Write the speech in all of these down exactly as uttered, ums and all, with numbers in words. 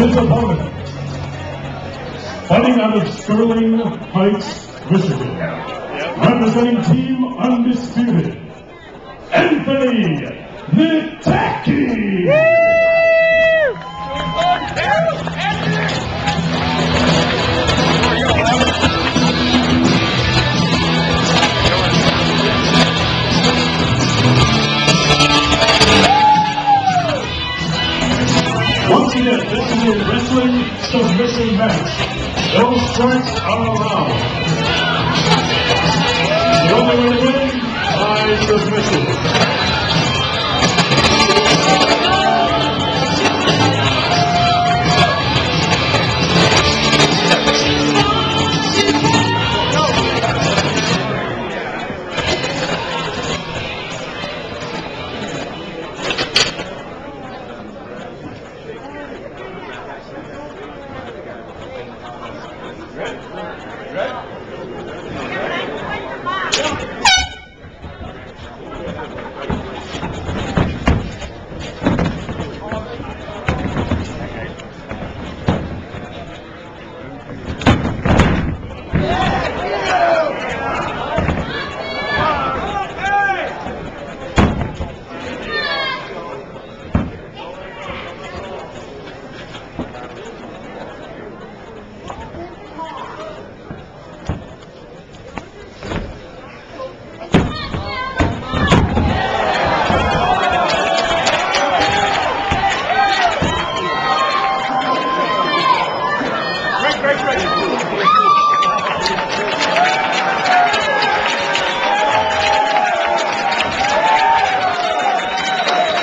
His opponent, fighting out of Sterling Heights, Michigan, representing Team Undisputed, Anthony Nitecki. Once again, this is a wrestling submission match. No strikes are allowed. The only way to win by submission.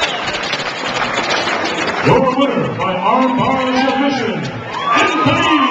Your winner by armbar submission, Anthony